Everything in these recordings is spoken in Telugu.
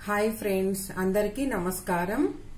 హాయ్ ఫ్రెండ్స్, అందరికీ నమస్కారం.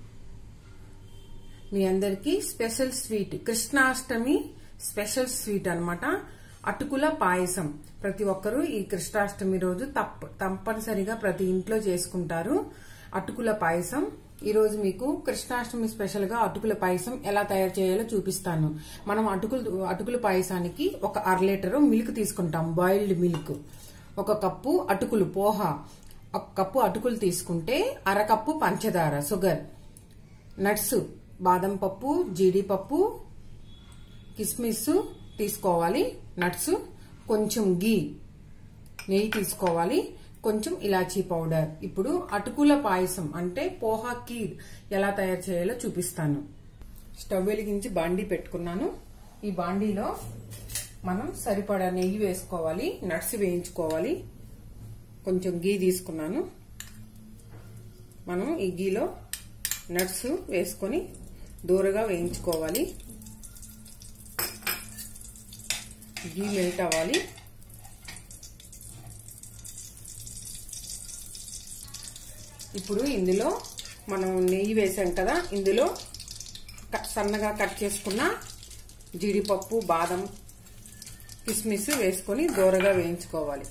మీ అందరికీ special sweet, Krishnashtami special sweet అన్నమాట. అటుకుల పాయసం. ప్రతి ఒక్కరూ ఈ కృష్ణాష్టమి రోజు తప్పనిసరిగా ప్రతి ఇంట్లో చేసుకుంటారు అటుకుల పాయసం. ఈ రోజు మీకు కృష్ణాష్టమి స్పెషల్ గా అటుకుల పాయసం ఎలా తయారు చేయాలో చూపిస్తాను. మనం అటుకుల పాయసానికి ఒక 1/2 లీటర్ మిల్క్ తీసుకుంటాం, బాయిల్డ్ మిల్క్. 1 కప్పు అటుకులు, పోహా 1 కప్పు అటుకులు తీసుకుంటే 1/2 కప్పు పంచదార, షుగర్, నట్స్, బాదం పప్పు, జీడిపప్పు, కిస్మిస్ తీసుకోవాలి, నట్స్, కొంచెం గీ, నెయ్యి తీసుకోవాలి, కొంచెం ఇలాచీ పౌడర్. ఇప్పుడు అటుకుల పాయసం అంటే పోహా కీర్ ఎలా తయారు చేయాలో చూపిస్తాను. స్టవ్ వెలిగించి బాండీ పెట్టుకున్నాను. ఈ బాండీలో మనం సరిపడా నెయ్యి వేసుకోవాలి, నట్స్ వేయించుకోవాలి, కొంచెం గీ తీసుకున్నాను. మనం ఈ గీలో నట్స్ వేసుకొని దూరగా వేయించుకోవాలి. గీ మెల్ట్ అవ్వాలి. ఇప్పుడు ఇందులో మనం నెయ్యి వేసాం కదా, ఇందులో సన్నగా కట్ చేసుకున్న జీడిపప్పు, బాదం, కిస్మిస్ వేసుకొని దూరగా వేయించుకోవాలి.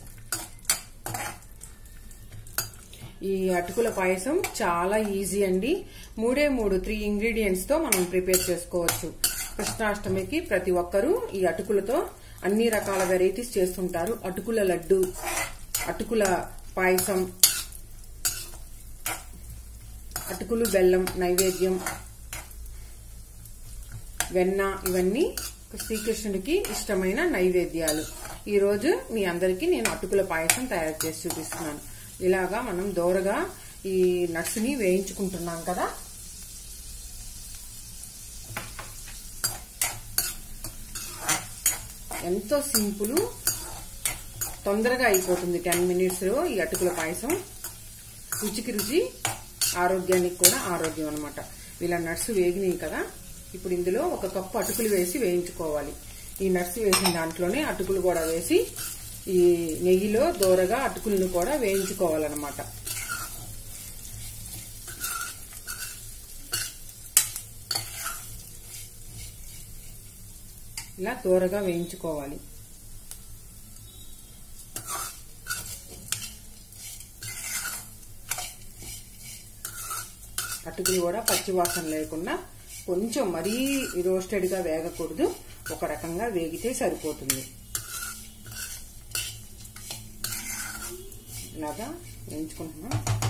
ఈ అటుకుల పాయసం చాలా ఈజీ అండి. 3 ఇంగ్రీడియంట్స్ తో మనం ప్రిపేర్ చేసుకోవచ్చు. కృష్ణాష్టమికి ప్రతి ఒక్కరూ ఈ అటుకులతో అన్ని రకాల వెరైటీస్ చేస్తుంటారు. అటుకుల లడ్డు, అటుకుల పాయసం, అటుకులు బెల్లం నైవేద్యం, వెన్న, ఇవన్నీ శ్రీకృష్ణుడికి ఇష్టమైన నైవేద్యాలు. ఈ రోజు మీ అందరికీ నేను అటుకుల పాయసం తయారు చేసి చూపిస్తున్నాను. ఇలాగా మనం దోరగా ఈ నట్స్ ని వేయించుకుంటున్నాం కదా. ఎంతో సింపుల్, తొందరగా అయిపోతుంది. 10 minutes లో ఈ అటుకుల పాయసం. రుచికి రుచి, ఆరోగ్యానికి కూడా ఆరోగ్యం అన్నమాట. ఇలా నట్స్ వేగినాయి కదా. ఇప్పుడు ఇందులో 1 కప్పు అటుకులు వేసి వేయించుకోవాలి. ఈ నట్స్ వేసిన దాంట్లోనే అటుకులు కూడా వేసి ఈ నెయ్యిలో దోరగా అటుకులను కూడా వేయించుకోవాలన్నమాట. ఇలా దోరగా వేయించుకోవాలి. అటుకులు కూడా పచ్చివాసన లేకుండా కొంచెం మరీ రోస్టెడ్ గా వేగకూడదు, ఒక రకంగా వేగితే సరిపోతుంది. ఇలాగా వేయించుకుంటున్నాం.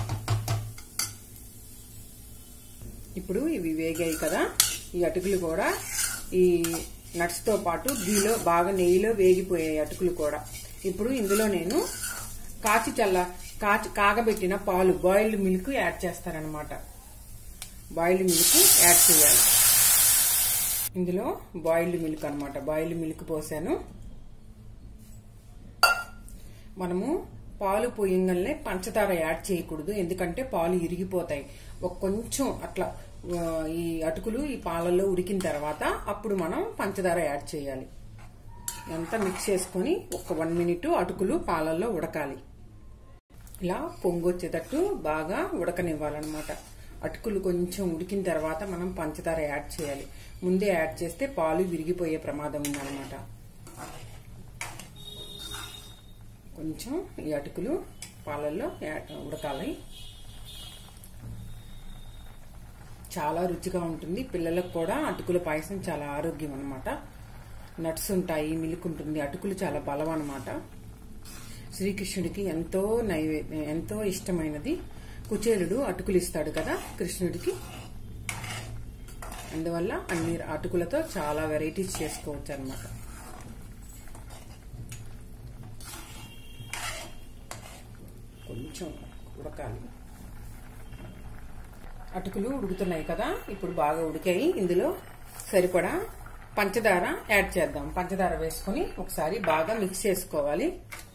ఇప్పుడు ఇవి వేగాయి కదా. ఈ అటుకులు కూడా ఈ నట్స్ తో పాటు గీలో బాగా నెయ్యిలో వేగిపోయాయి అటుకులు కూడా. ఇప్పుడు ఇందులో నేను కాగబెట్టిన పాలు, బాయిల్డ్ మిల్క్ యాడ్ చేస్తానన్నమాట. బాయిల్డ్ మిల్క్ యాడ్ చేయాలి. ఇందులో బాయిల్డ్ మిల్క్ అన్నమాట. బాయిల్డ్ మిల్క్ పోసాను. మనము పాలు పోయంగానే పంచదార యాడ్ చేయకూడదు, ఎందుకంటే పాలు ఇరిగిపోతాయి. కొంచెం అట్లా ఈ అటుకులు ఈ పాలల్లో ఉడికిన తర్వాత అప్పుడు మనం పంచదార యాడ్ చేయాలి. అంతా మిక్స్ చేసుకొని ఒక 1 minute అటుకులు పాలల్లో ఉడకాలి. ఇలా పొంగొచ్చేటట్టు బాగా ఉడకనివ్వాలన్నమాట. అటుకులు కొంచెం ఉడికిన తర్వాత మనం పంచదార యాడ్ చేయాలి. ముందే యాడ్ చేస్తే పాలు విరిగిపోయే ప్రమాదం ఉందన్నమాట. కొంచెం ఈ అటుకులు పాలల్లో ఉడకాలి. చాలా రుచిగా ఉంటుంది. పిల్లలకు కూడా అటుకుల పాయసం చాలా ఆరోగ్యం అన్నమాట. నట్స్ ఉంటాయి, మిల్క్ ఉంటుంది, అటుకులు చాలా బలం అన్నమాట. శ్రీకృష్ణుడికి ఎంతో ఇష్టమైనది. కుచేలుడు అటుకులు ఇస్తాడు కదా కృష్ణుడికి. అందువల్ల అన్ని అటుకులతో చాలా వెరైటీస్ చేసుకోవచ్చు అన్నమాట. కొంచెం ఉడకాలి. అటుకులు ఉడుకుతున్నాయి కదా. ఇప్పుడు బాగా ఉడికాయి. ఇందులో సరిపడా పంచదార యాడ్ చేద్దాం. పంచదార వేసుకొని ఒకసారి బాగా మిక్స్ చేసుకోవాలి.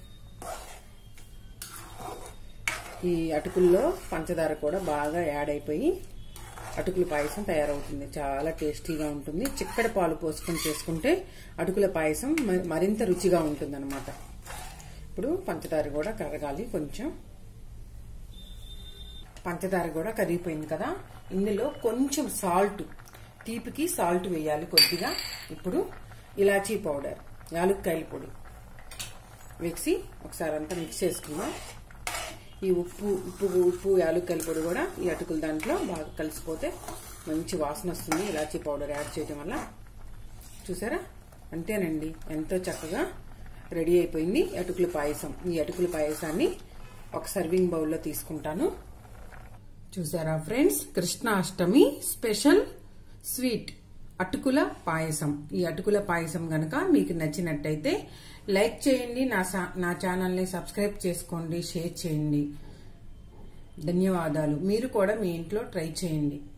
ఈ అటుకుల్లో పంచదార కూడా బాగా యాడ్ అయిపోయి అటుకుల పాయసం తయారవుతుంది. చాలా టేస్టీగా ఉంటుంది. చిక్కటి పాలు పోసుకొని చేసుకుంటే అటుకుల పాయసం మరింత రుచిగా ఉంటుంది అన్నమాట. ఇప్పుడు పంచదార కూడా కరగాలి కొంచెం. పంచదార కూడా కరిగిపోయింది కదా. ఇందులో కొంచెం సాల్ట్, తీపికి సాల్ట్ వేయాలి కొద్దిగా. ఇప్పుడు ఇలాచీ పౌడర్, యాలుక్కాయల పొడి వేసి ఒకసారి అంతా మిక్స్ చేసుకుందాం. ఈ ఉప్పు యాలుక్కాయల పొడి కూడా ఈ అటుకుల దాంట్లో బాగా కలిసిపోతే మంచి వాసన వస్తుంది ఇలాచీ పౌడర్ యాడ్ చేయడం వల్ల. చూసారా, అంతేనండి, ఎంతో చక్కగా రెడీ అయిపోయింది అటుకుల పాయసం. ఈ అటుకుల పాయసాన్ని ఒక సర్వింగ్ బౌల్లో తీసుకుంటాను. చూసారా ఫ్రెండ్స్, కృష్ణాష్టమి స్పెషల్ స్వీట్ అటుకుల పాయసం. ఈ అటుకుల పాయసం గనక మీకు నచ్చినట్టయితే లైక్ చేయండి, నా ఛానల్ని సబ్స్క్రైబ్ చేసుకోండి, షేర్ చేయండి. ధన్యవాదాలు. మీరు కూడా మీ ఇంట్లో ట్రై చేయండి.